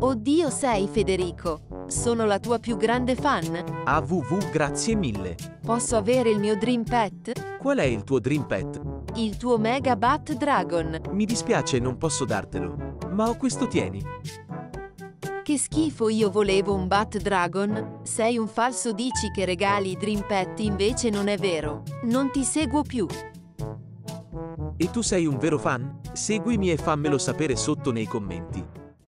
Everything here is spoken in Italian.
Oddio, sei Federico. Sono la tua più grande fan. AWW, grazie mille. Posso avere il mio Dream Pet? Qual è il tuo Dream Pet? Il tuo Mega Bat Dragon. Mi dispiace, non posso dartelo. Ma ho questo, tieni. Che schifo, io volevo un Bat Dragon. Sei un falso, dici che regali Dream Pet, invece non è vero. Non ti seguo più. E tu sei un vero fan? Seguimi e fammelo sapere sotto nei commenti.